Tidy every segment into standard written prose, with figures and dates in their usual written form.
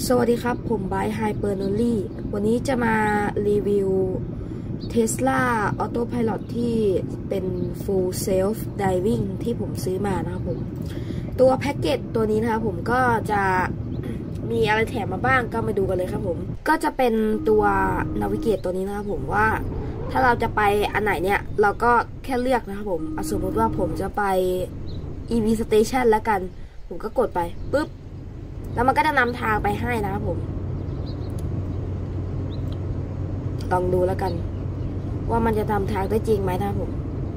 สวัสดีครับผมไบร์ทไฮเปอร์โนลี่วันนี้จะมารีวิว Tesla Autopilot ที่เป็น Full Self Driving ที่ผมซื้อมานะครับผมตัวแพ็กเกจตัวนี้นะครับผมก็จะมีอะไรแถมมาบ้างก็มาดูกันเลยครับผมก็จะเป็นตัว Navigate ตัวนี้นะครับผมว่าถ้าเราจะไปอันไหนเนี่ยเราก็แค่เลือกนะครับผมสมมติว่าผมจะไป EV Station แล้วกันผมก็กดไปปุ๊บแล้วมันก็จะนำทางไปให้นะครับผมลองดูแล้วกันว่ามันจะนำทางได้จริงไหมนะครับผม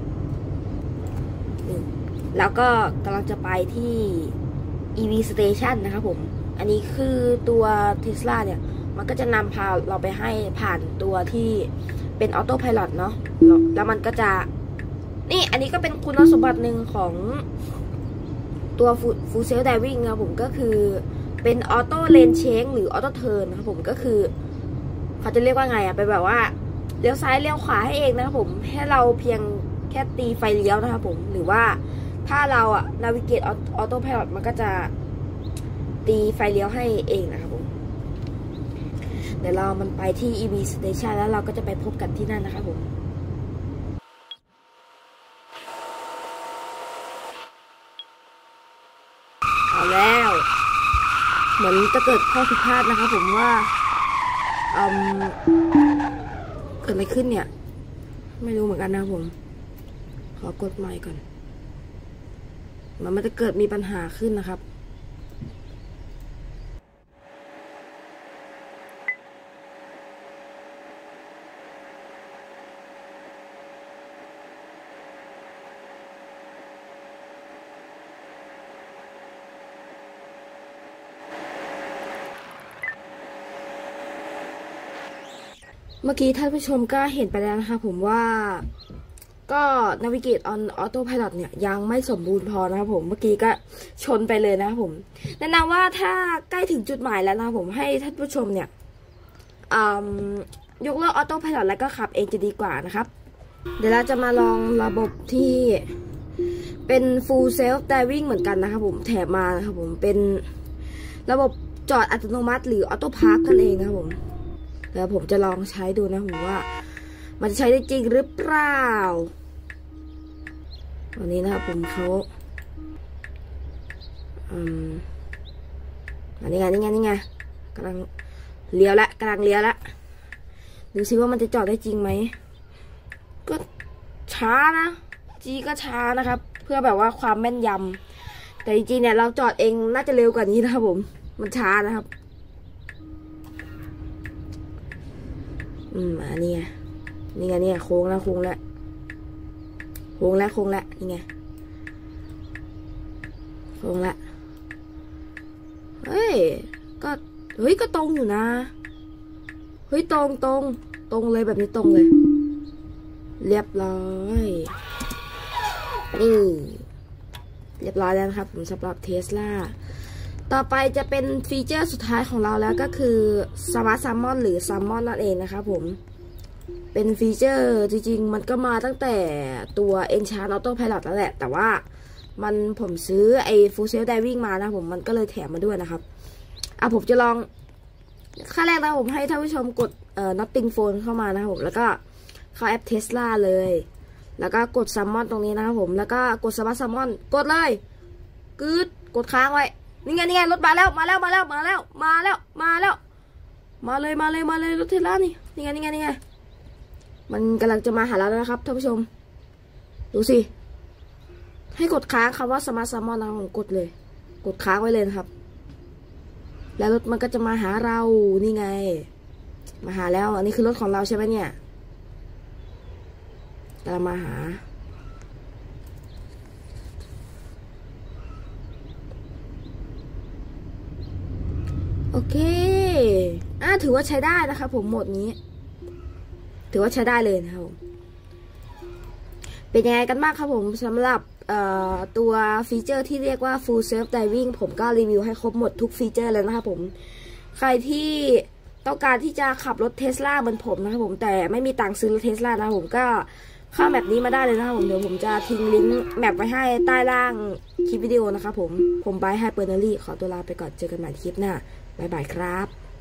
แล้วก็กำลังจะไปที่ EV Station นะครับผมอันนี้คือตัว Tesla เนี่ยมันก็จะนำพาเราไปให้ผ่านตัวที่เป็น Autopilot เนาะแล้วมันก็จะนี่อันนี้ก็เป็นคุณสมบัติหนึ่งของตัว Full Self Driving นะครับผมก็คือเป็นออโต้เลนเชงหรือออโต้เทิร์นนะครับผมก็คือเขาจะเรียกว่าไงเป็นแบบว่าเลี้ยวซ้ายเลี้ยวขวาให้เองนะครับผมให้เราเพียงแค่ตีไฟเลี้ยวนะครับผมหรือว่าถ้าเรานาวิเกตออโต้พายロมันก็จะตีไฟเลี้ยวให้เองนะครับผมเดี๋ยวเรามันไปที่ EV Station แล้วเราก็จะไปพบกันที่นั่นนะครับผมเอาแล้วเหมือนจะเกิดข้อผิดพลาดนะคะผมว่าเกิดอะไรขึ้นเนี่ยไม่รู้เหมือนกันนะผมขอกดไมค์ก่อนมันจะเกิดมีปัญหาขึ้นนะครับเมื่อกี้ท่านผู้ชมก็เห็นไปแล้วนะคะผมว่าก็ Navigate on Autopilot เนี่ยยังไม่สมบูรณ์พอนะครับผมเมื่อกี้ก็ชนไปเลยนะครับผมแนะนำว่าถ้าใกล้ถึงจุดหมายแล้วนะครับผมให้ท่านผู้ชมเนี่ยยกเลิก Autopilot แล้วก็ขับเองจะดีกว่านะครับเดี๋ยวเราจะมาลองระบบที่เป็น Full Self Driving เหมือนกันนะครับผมแถมมานะครับผมเป็นระบบจอดอัตโนมัติหรือ Auto Park นั่นเองนะครับผมแล้วผมจะลองใช้ดูนะผมว่ามันจะใช้ได้จริงหรือเปล่าวันนี้นะครับผมเขานี่ไงกำลังเลี้ยวละดูซิว่ามันจะจอดได้จริงไหมก็ช้านะก็ช้านะครับเพื่อแบบว่าความแม่นยำแต่จริงๆเนี่ยเราจอดเองน่าจะเร็วกว่านี้นะครับผมมันช้านะครับนี่ไงโค้งแล้วนี่ไงโค้งละเฮ้ยก็ตรงอยู่นะเฮ้ยตรงเลยแบบนี้ตรงเลยเรียบร้อยนี่เรียบร้อยแล้วนะครับผมสำหรับ Tesla ต่อไปจะเป็นฟีเจอร์สุดท้ายของเราแล้วก็คือ Smart Summon หรือ Summon นั่นเองนะครับผมเป็นฟีเจอร์จริงๆมันก็มาตั้งแต่ตัว Enchant Autopilot แล้วแหละแต่ว่าผมซื้อไอ้ Full Self Driving มานะผมมันก็เลยแถมมาด้วยนะครับผมจะลองขั้นแรกนะผมให้ท่านผู้ชมกดNothing Phone เข้ามานะครับผมแล้วก็เข้าแอป Tesla เลยแล้วก็กด Summon ตรงนี้นะครับผมแล้วก็กด Smart Summon กดเลยกดค้างไว้นี่ไงรถมาแล้วมาเลยรถเทสลานี่ไงมันกำลังจะมาหาเราแล้วนะครับท่านผู้ชมดูสิให้กดค้างคำว่า Smart Summon นะผมกดเลยกดค้างไว้เลยนะครับแล้วรถมันก็จะมาหาเรานี่ไงมาหาแล้วอันนี้คือรถของเราใช่ไหมเนี่ยกำลังมาหาโอเคถือว่าใช้ได้นะคะผมโหมดนี้ถือว่าใช้ได้เลยนะครับผมเป็นยังไงกันบ้างครับผมสำหรับตัวฟีเจอร์ที่เรียกว่า Full Self Driving ผมก็รีวิวให้ครบหมดทุกฟีเจอร์เลยนะครับผมใครที่ต้องการที่จะขับรถ Tesla เหมือนผมนะครับผมแต่ไม่มีตังค์ซื้อรถ Tesla นะผมก็เข้าแมปนี้มาได้เลยนะครับผมเดี๋ยวผมจะทิ้งลิงก์แมปไว้ให้ใต้ล่างคลิปวิดีโอนะครับผมไบร์ทไฮเปอร์โนลี่ขอตัวลาไปก่อนเจอกันใหม่คลิปหน้าบ๊ายบายครับ